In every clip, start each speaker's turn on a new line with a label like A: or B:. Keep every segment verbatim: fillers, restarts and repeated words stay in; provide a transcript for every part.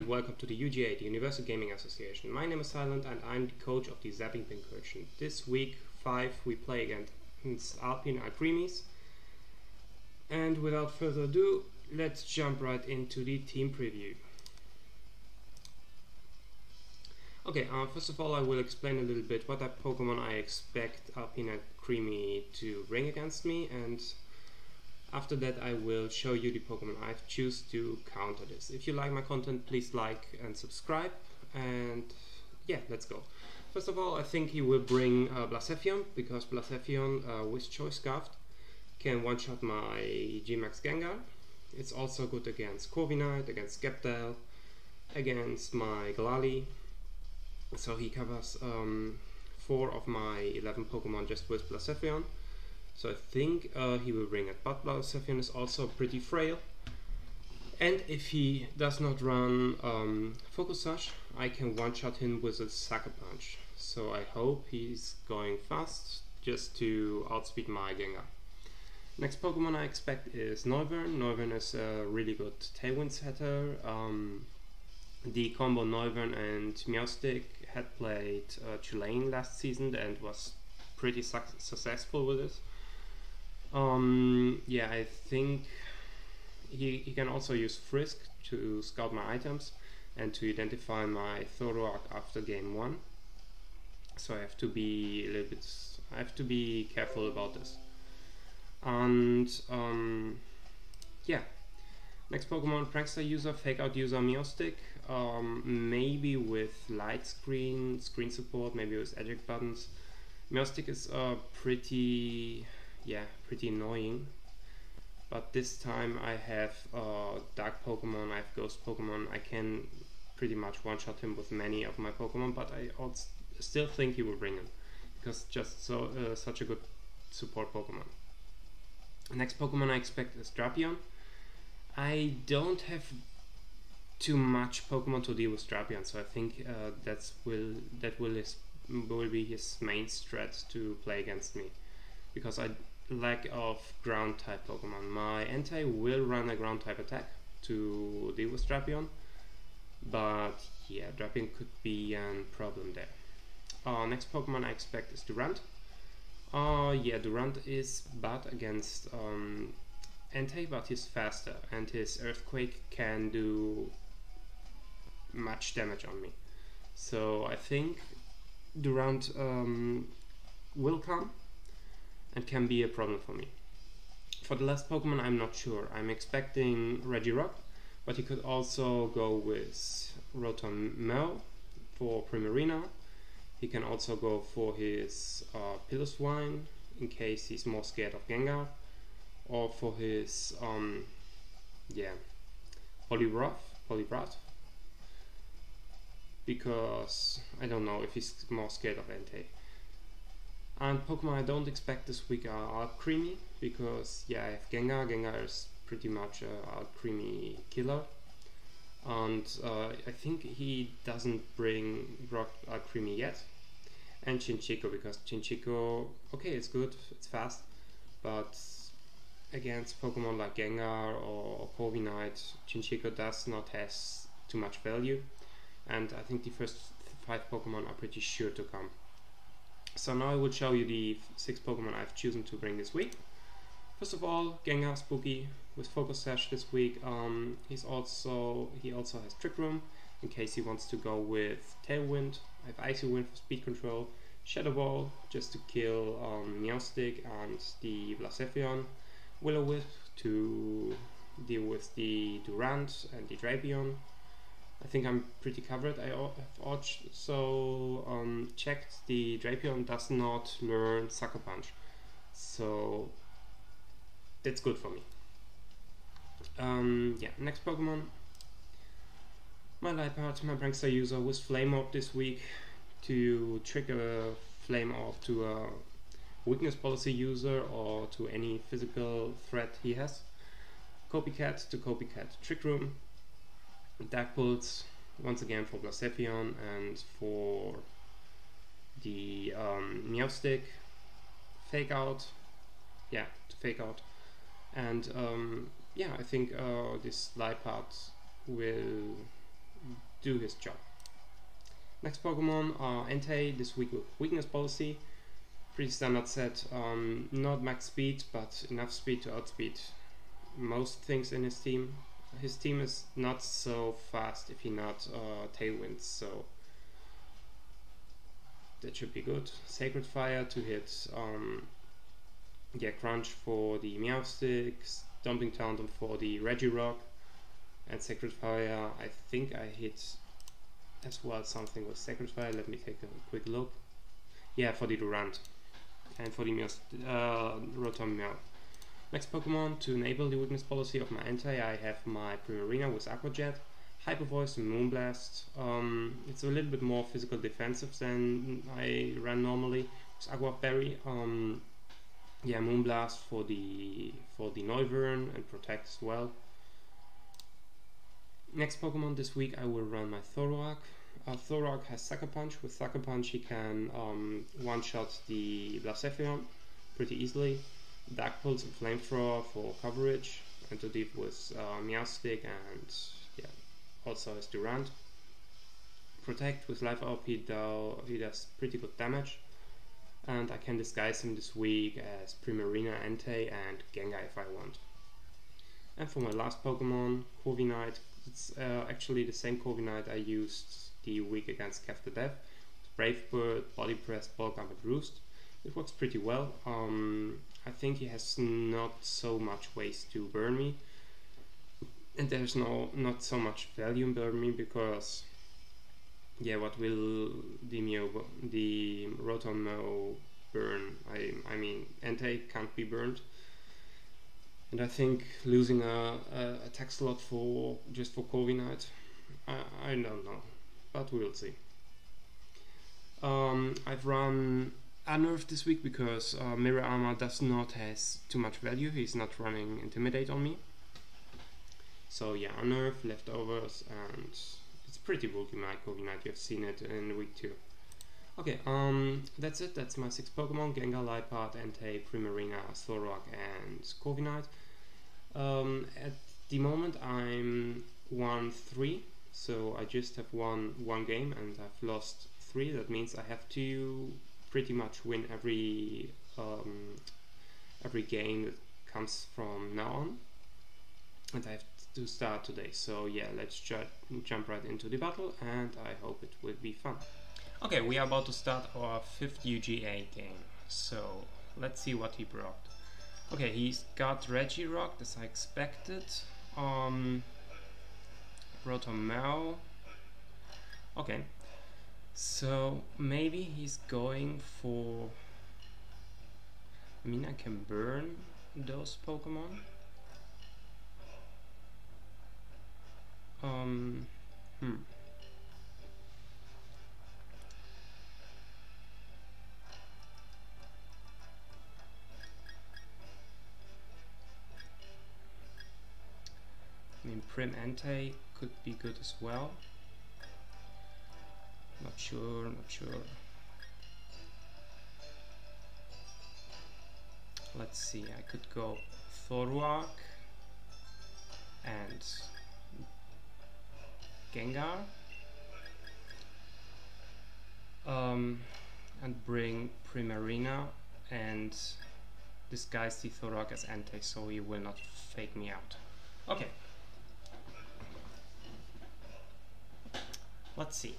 A: welcome to the U G A, the Universal Gaming Association. My name is Silent and I'm the coach of the Zapping Pincursion. This week five we play against Alpine Alcremies. And without further ado, let's jump right into the team preview. Okay, uh, first of all I will explain a little bit what type of Pokemon I expect Alpine Alcremie to bring against me, and after that I will show you the Pokemon I've choose to counter this. If you like my content, please like and subscribe, and yeah, let's go. First of all, I think he will bring uh, Blacephalon, because Blacephalon uh, with Choice Scarfed can one-shot my G max Gengar. It's also good against Corviknight, against Sceptile, against my Glalie. So he covers um, four of my eleven Pokemon just with Blacephalon. So I think uh, he will bring it, but Blacephalon is also pretty frail. And if he does not run um, Focus Sash, I can one-shot him with a Sucker Punch. So I hope he's going fast just to outspeed my Gengar. Next Pokemon I expect is Noivern. Noivern is a really good Tailwind setter. Um, the combo Noivern and Meowstic had played uh, Tulane last season and was pretty su successful with it. Um, yeah, I think he, he can also use Frisk to scout my items and to identify my Zoroark after game one. So I have to be a little bit, I have to be careful about this. And um, yeah, next Pokemon, Prankster user, Fake Out user, Meowstic. Um, maybe with light screen, screen support, maybe with eject buttons. Meowstic is uh, pretty, yeah, pretty annoying. But this time I have uh, Dark Pokemon, I have Ghost Pokemon. I can pretty much one-shot him with many of my Pokemon, but I also still think he will bring him, because just so uh, such a good support Pokemon. Next Pokemon I expect is Drapion. I don't have too much Pokemon to deal with Drapion, so I think uh, that's will that will his, will be his main strat to play against me, because I lack of ground type Pokemon. My Entei will run a ground type attack to deal with Drapion, but yeah, Drapion could be a problem there. Uh, next Pokemon I expect is Durant. Uh, yeah, Durant is bad against um, Entei, but he's faster, and his Earthquake can do much damage on me. So I think Durant um, will come and can be a problem for me. For the last Pokemon I'm not sure. I'm expecting Regirock, but he could also go with Rotom Meow for Primarina. He can also go for his uh, Piloswine in case he's more scared of Gengar, or for his um, yeah, Poliwrath, Poliwrath, because I don't know if he's more scared of Entei. And Pokemon I don't expect this week are Alcremie, because yeah, I have Gengar. Gengar is pretty much a Alcremie killer. And uh, I think he doesn't bring Rock Alcremie yet. And Chinchico, because Chinchico, okay, it's good, it's fast, but against Pokemon like Gengar or, or Corviknight, Chinchico does not have too much value. And I think the first five Pokemon are pretty sure to come. So now I will show you the six Pokemon I've chosen to bring this week. First of all, Gengar Spooky with Focus Sash this week. Um, he's also he also has Trick Room in case he wants to go with Tailwind. I have Icy Wind for speed control, Shadow Ball just to kill um, Meowstic and the Blacephalon, Will-O-Wisp to deal with the Durant and the Drapion. I think I'm pretty covered. I have also um, checked the Drapion does not learn Sucker Punch, so that's good for me. Um, yeah, next Pokemon. My Liepard, my Prankster user with Flame Orb this week to trigger Flame Orb to a weakness policy user or to any physical threat he has. Copycat to Copycat Trick Room. Dark Pulse once again for Blacephalon and for the um, Meowstic. Fake Out, yeah, to Fake Out. And um, yeah, I think uh, this Liepard will do his job. Next Pokemon, uh, Entei, this week with Weakness Policy. Pretty standard set, um, not max speed, but enough speed to outspeed most things in his team. His team is not so fast if he not uh, Tailwinds, so that should be good. Sacred Fire to hit um, yeah, Crunch for the Meowstic, Dumping Taunt for the Regirock, and Sacred Fire, I think I hit as well something with Sacred Fire. Let me take a quick look. Yeah, for the Durant and for the Meow, uh, Rotom Meow. Next Pokemon, to enable the weakness policy of my Entei, I have my Primarina with Aqua Jet, Hyper Voice and Moonblast. Um, it's a little bit more physical defensive than I ran normally with Aqua Berry. Um, yeah, Moonblast for the for the Noivern and Protect as well. Next Pokemon this week I will run my Thoroark. Uh, Thoroark has Sucker Punch. With Sucker Punch he can um, one-shot the Blacephalon pretty easily. Dark Pulse and Flamethrower for coverage, and to deal with uh, Meowstic and yeah, also his Durant. Protect with Life Orb, he, do, he does pretty good damage, and I can disguise him this week as Primarina, Entei and Gengar if I want. And for my last Pokemon, Corviknight, it's uh, actually the same Corviknight I used the week against Kev the Death. Brave Bird, Body Press, Bulk Up and Roost. It works pretty well. Um, I think he has not so much ways to burn me, and there's no not so much value in burn me because yeah, what will the Mew, the Rotom Mew burn? I I mean Entei can't be burned, and I think losing a, a attack slot for just for Corviknight, I I don't know, but we'll see. Um, I've run Unnerve this week because uh, Mirror Armor does not has too much value. He's not running Intimidate on me. So yeah, Unnerve, Leftovers, and it's pretty bulky my Corviknight. You've seen it in week two. Okay, um, that's it. That's my six Pokemon: Gengar, Liepard, Entei, Primarina, Thoroark, and Corviknight. Um, at the moment I'm one three, so I just have won one game and I've lost three. That means I have to pretty much win every um, every game that comes from now on, and I have to start today. So yeah, let's ju jump right into the battle, and I hope it will be fun. Okay, we are about to start our fifth U G A game, so let's see what he brought. Okay, he's got Regirock as I expected. Um, Rotom Meow. Okay. So maybe he's going for, I mean I can burn those Pokemon. Um, hmm. I mean Prim Entei could be good as well. Not sure, not sure. Let's see, I could go Thoroark and Gengar. Um, and bring Primarina and disguise the Thoroark as Entei so he will not fake me out. Okay. Let's see.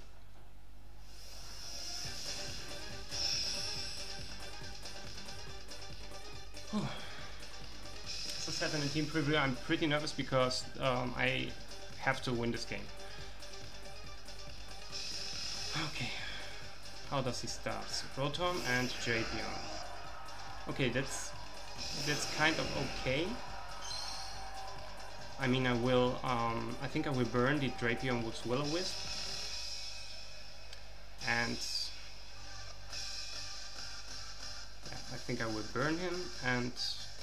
A: As I said in the team preview, I'm pretty nervous because um, I have to win this game. Okay, how does he start? Rotom and Drapion. Okay, that's that's kind of okay. I mean, I will. Um, I think I will burn the Drapion with Will-O-Wisp, and I think I will burn him and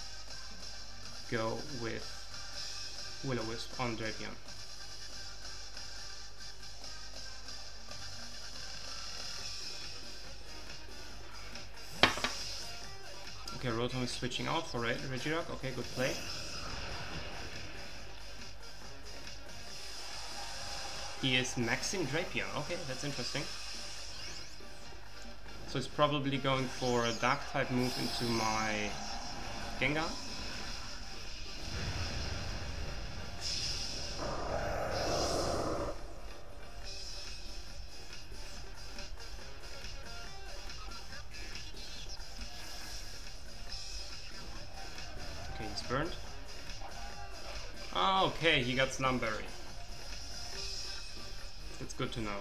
A: go with Will-O-Wisp on Drapion. Okay, Rotom is switching out for Re Regirock. Okay, good play. He is maxing Drapion. Okay, that's interesting. So he's probably going for a dark type move into my Gengar. Okay, he's burned. Oh, okay, he got Slumberry. That's good to know.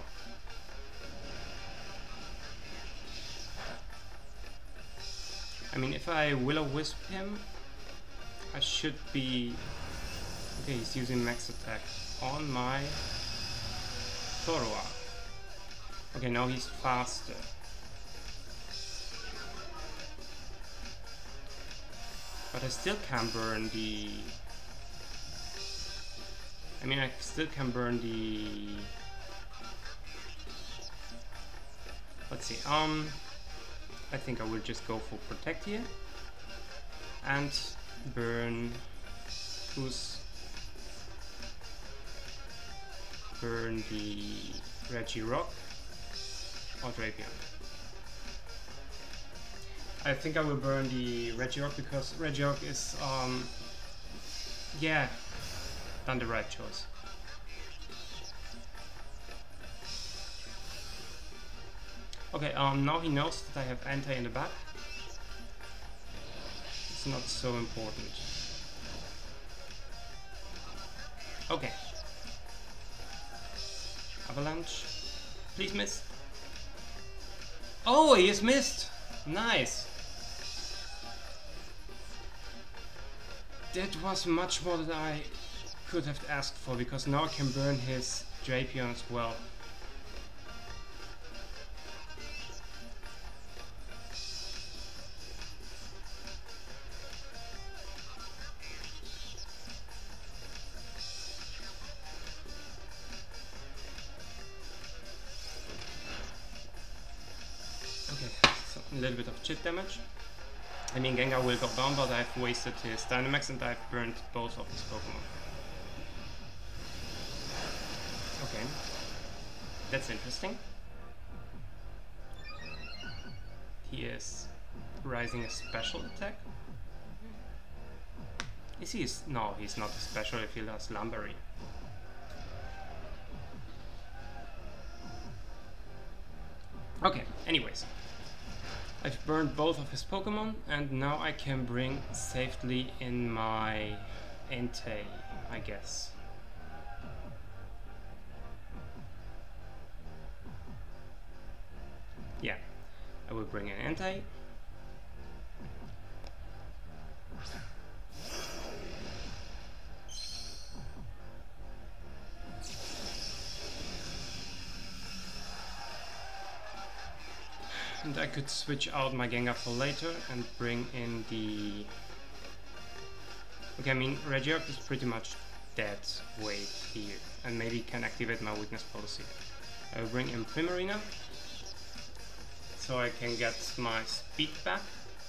A: I mean, if I Will-O-Wisp him, I should be... Okay, he's using max attack on my Thoroa. Okay, now he's faster. But I still can burn the... I mean, I still can burn the... Let's see, um... I think I will just go for Protect here. And burn... Who's... Burn the Regirock or Drapion. I think I will burn the Regirock because Regirock is, um... yeah, done the right choice. Okay, um, now he knows that I have anti in the back. It's not so important. Okay. Avalanche. Please miss. Oh, he has missed! Nice! That was much more than I could have asked for, because now I can burn his Drapion as well. A little bit of chip damage. I mean, Gengar will go down, but I've wasted his Dynamax and I've burned both of his Pokemon. Okay, that's interesting. He is rising a special attack. Is he? No, he's not a special if he has Lumberry. Okay, anyways. I've burned both of his Pokemon and now I can bring safely in my Entei, I guess. Yeah, I will bring an Entei. And I could switch out my Gengar for later and bring in the... Okay, I mean, Regirock is pretty much dead weight here, and maybe can activate my weakness policy. I will bring in Primarina, so I can get my speed back.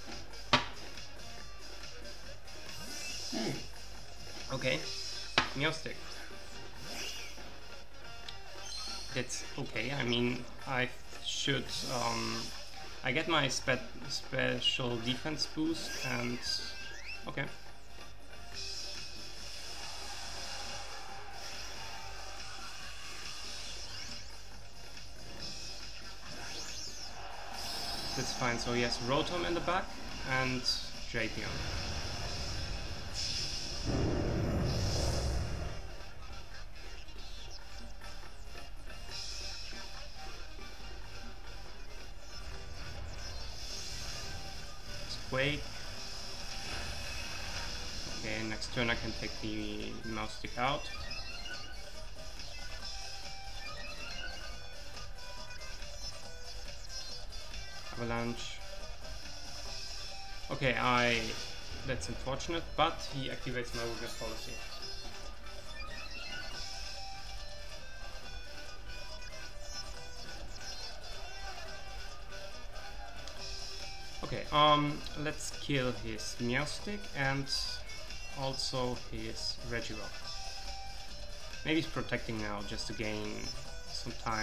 A: Hmm. Okay, Meowstic. That's okay, I mean, I should... Um, I get my spe special defense boost and... okay. That's fine, so he has Rotom in the back and Drapion. Wait. Okay, next turn I can take the Meowstic out. Avalanche. Okay, I... that's unfortunate, but he activates my weakness policy. Okay, um, let's kill his Meowstic and also his Regirock. Maybe he's protecting now just to gain some time.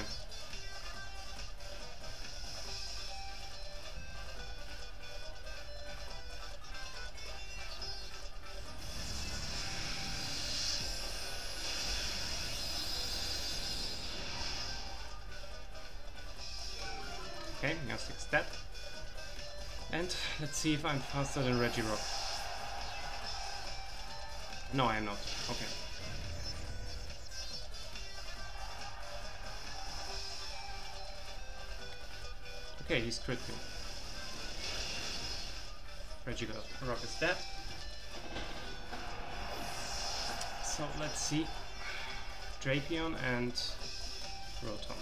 A: Okay, Meowstic's dead. And let's see if I'm faster than Regirock. No, I am not. Okay. Okay, he's crit me. Regirock is dead. So let's see. Drapion and Rotom.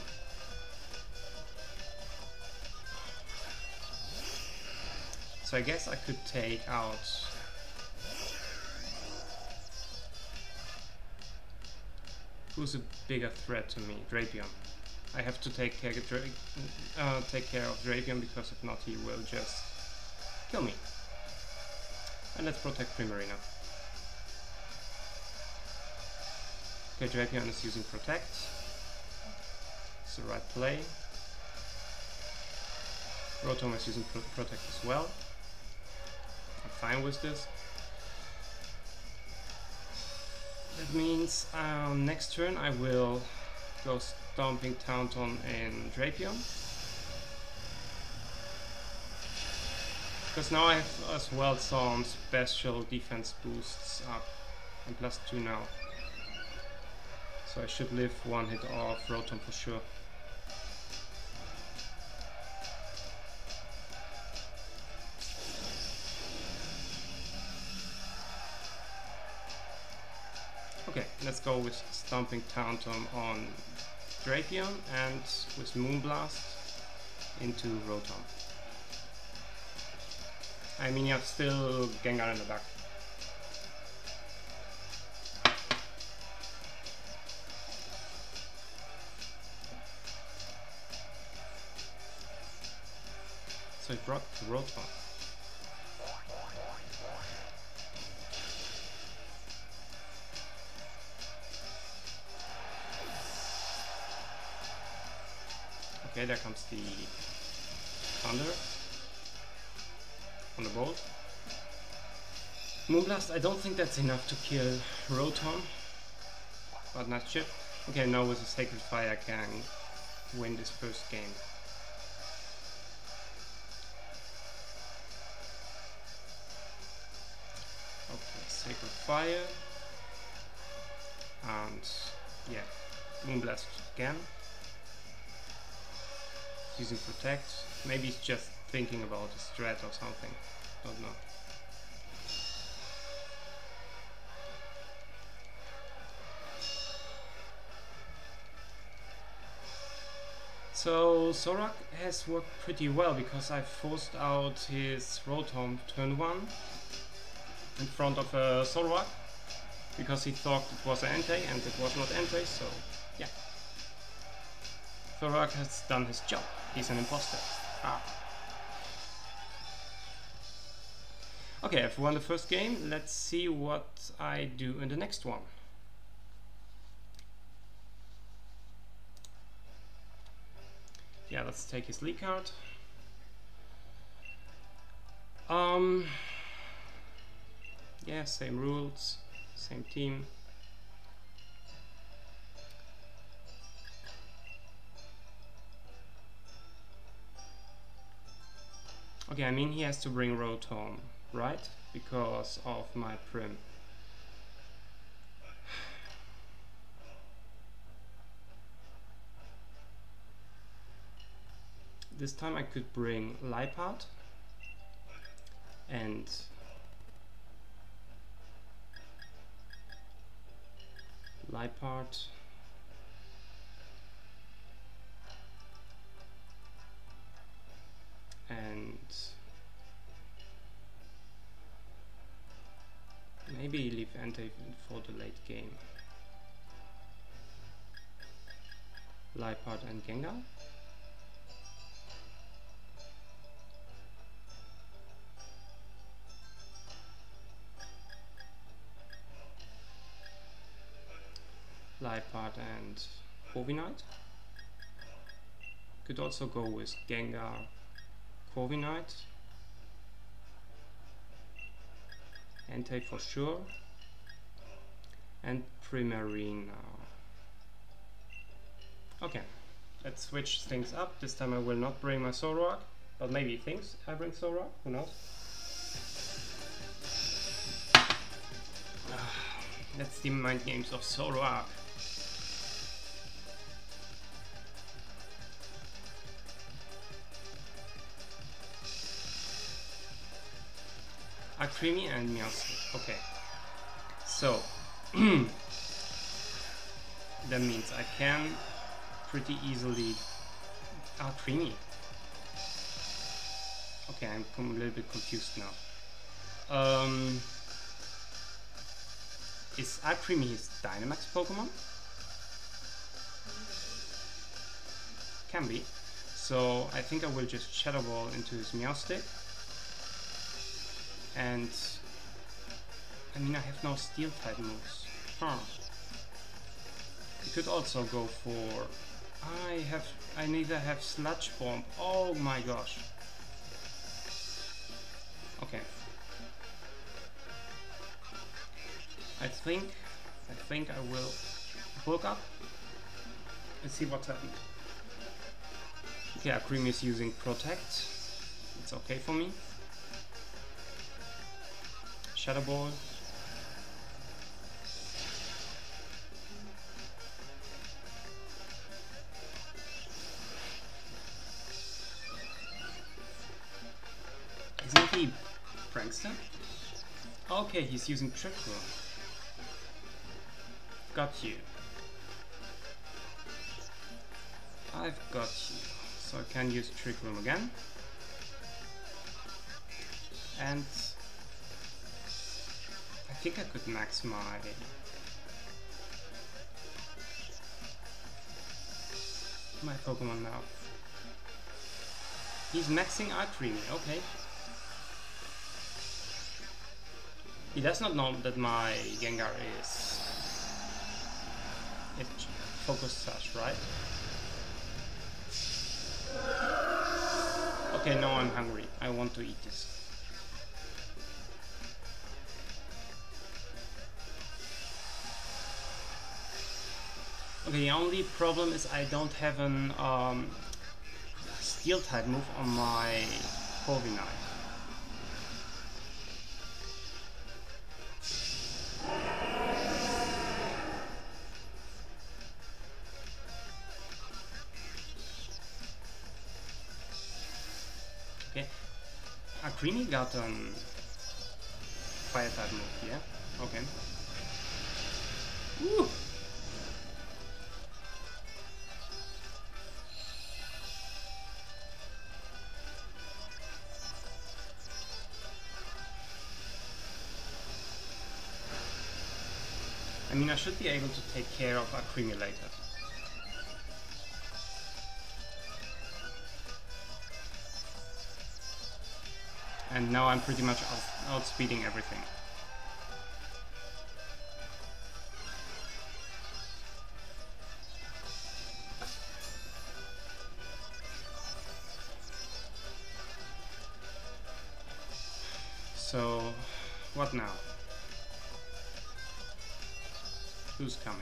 A: So I guess I could take out who's a bigger threat to me? Drapion. I have to take care, Dra uh, take care of Drapion, because if not he will just kill me. And let's protect Primarina. Okay, Drapion is using Protect. It's the right play. Rotom is using pro Protect as well. I'm fine with this. That means um, next turn I will go Stomping Tauntaun in Drapion. Because now I have as well some special defense boosts up. I'm plus two now. So I should live one hit off Rotom for sure. Okay, let's go with Stomping Tauntaun on Drapion and with Moonblast into Rotom. I mean, you have still Gengar in the back. So it brought the Rotom. Okay, there comes the Thunder on the bolt. Moonblast, I don't think that's enough to kill Rotom, but not chip. Okay, now with a Sacred Fire I can win this first game. Okay, Sacred Fire, and yeah, Moonblast again. Using Protect. Maybe he's just thinking about a strat or something. Don't know. So Zoroark has worked pretty well, because I forced out his Rotom turn one in front of a Zoroark, because he thought it was an Entei and it was not Entei, so yeah. Zoroark has done his job. He's an imposter. Ah. Okay, I've won the first game. Let's see what I do in the next one. Yeah, let's take his lead card. Um. Yeah, same rules, same team. Okay, I mean he has to bring Rotom, right? Because of my Prim. This time I could bring Liepard and Liepard and maybe leave Entei for the late game. Liepard and Gengar. Liepard Corviknight. Could also go with Gengar, Corviknight, Entei for sure, and Primarina. Okay, let's switch things up. This time I will not bring my Zoroark, but maybe he thinks I bring Zoroark, who knows? That's the mind games of Zoroark. Creamy and Meowstic. Okay, so that means I can pretty easily. Ah, Creamy. Okay, I'm a little bit confused now. Um, is Alcremie his Dynamax Pokemon? Can be. So I think I will just Shadow Ball into his Meowstic. And I mean, I have no Steel type moves. Huh. You could also go for. I have. I neither have Sludge Bomb. Oh my gosh. Okay. I think. I think I will bulk up and see what's happened. Okay, Alcremie is using Protect. It's okay for me. Shadow Ball. Isn't he Prankster? Okay, he's using Trick Room. Got you. I've got you. So I can use Trick Room again. And I think I could max my my Pokemon now. He's maxing Alcremie, okay. He does not know that my Gengar is it Focus Sash, right? Okay, now I'm hungry. I want to eat this. Okay, the only problem is I don't have an um, Steel type move on my Corviknight. Okay, Alcremie got a um, Fire type move, yeah? Okay. Woo! I mean, I should be able to take care of Alcremie later. And now I'm pretty much out outspeeding everything. So, what now? Who's coming?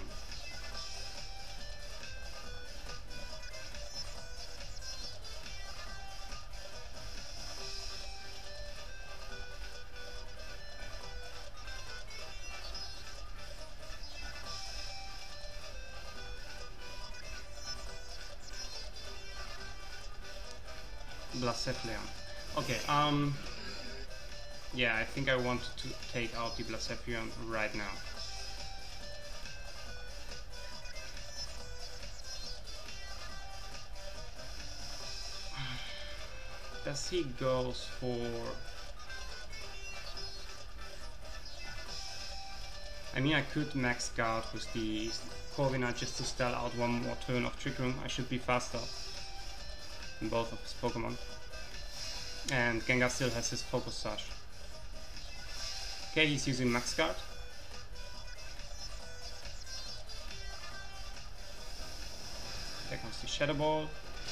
A: Blacephalon. Okay, um... yeah, I think I want to take out the Blacephalon right now. Does he goes for... I mean, I could max guard with the Corviknight just to stall out one more turn of Trick Room. I should be faster than both of his Pokemon. And Gengar still has his Focus Sash. Okay, he's using max guard. There comes the Shadow Ball.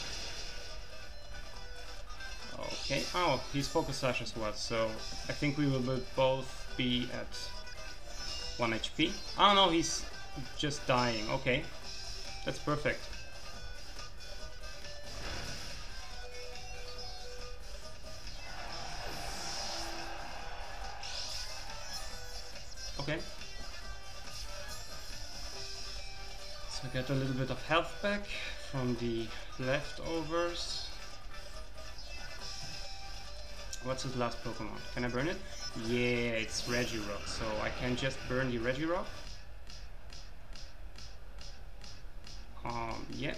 A: Okay, oh, he's Focus Sash as well, so I think we will both be at one H P. Oh no, he's just dying. Okay, that's perfect. Okay. So I get a little bit of health back from the leftovers. What's his last Pokemon? Can I burn it? Yeah, it's Regirock, so I can just burn the Regirock. Um, yeah.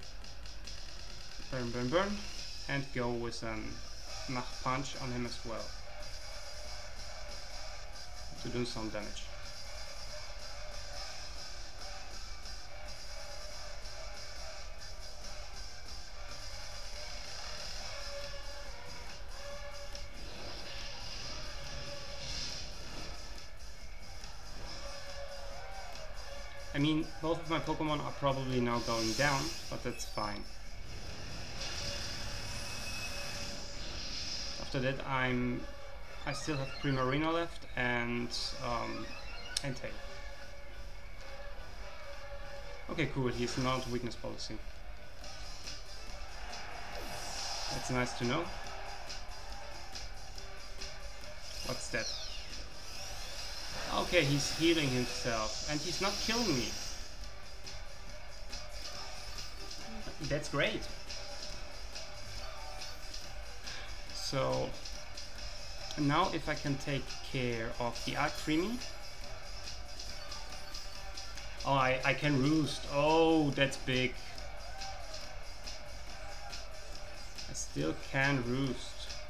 A: Burn, burn, burn. And go with a Mach Punch on him as well. To do some damage. I mean, both of my Pokemon are probably now going down, but that's fine. After that, I'm I still have Primarina left and um, Entei. Okay, cool. He's not weakness policy. That's nice to know. What's that? Okay, he's healing himself and he's not killing me. That's great. So now if I can take care of the Alcremie. Oh, I, I can roost. Oh, that's big. I still can roost.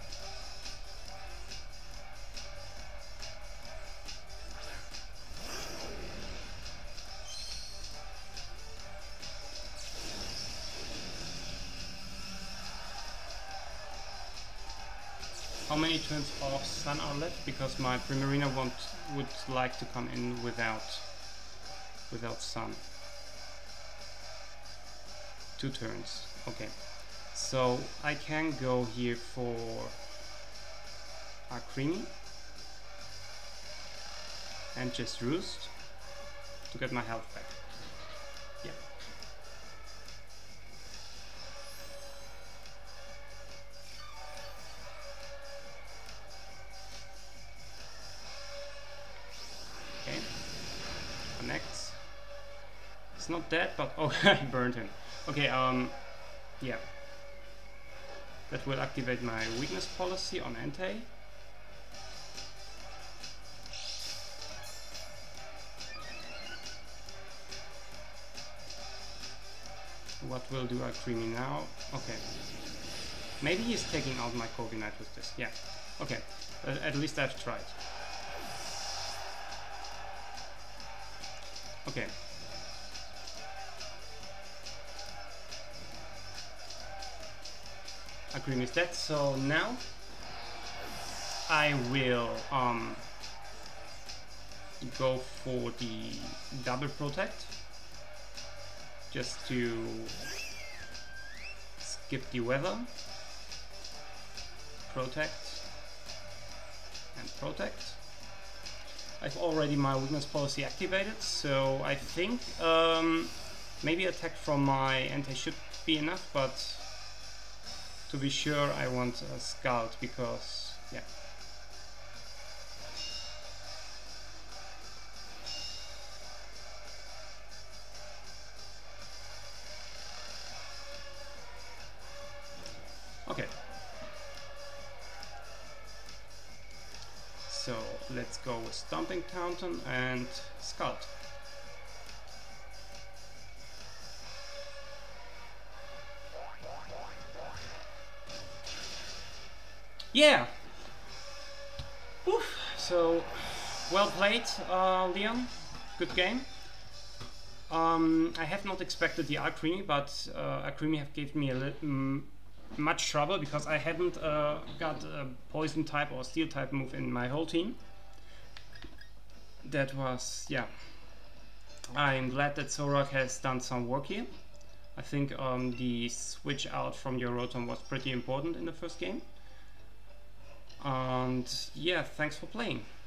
A: How many turns of Sun are left? Because my Primarina won't, would like to come in without without Sun. Two turns. Okay. So I can go here for Alcremie and just roost to get my health back. Yeah. Okay. Connects. It's not dead, but oh, I burned him. Okay, um, yeah. That will activate my weakness policy on Entei. What will do Alcremie now? Okay. Maybe he's taking out my Corviknight with this. Yeah. Okay. Uh, at least I've tried. Okay. Alcremie is dead, so now I will um, go for the double protect just to skip the weather, protect and protect. I've already my weakness policy activated, so I think um, maybe attack from my Entei should be enough, but to be sure I want a Scald because, yeah. Okay. So let's go with Stomping Tauntaun and Scald. Yeah! Oof. So, well played, uh, Leon. Good game. Um, I have not expected the Alcremie, but uh, Alcremie have given me a li mm, much trouble because I hadn't uh, got a poison type or steel type move in my whole team. That was, yeah. I'm glad that Zoroark has done some work here. I think um, the switch out from your Rotom was pretty important in the first game. And yeah, thanks for playing.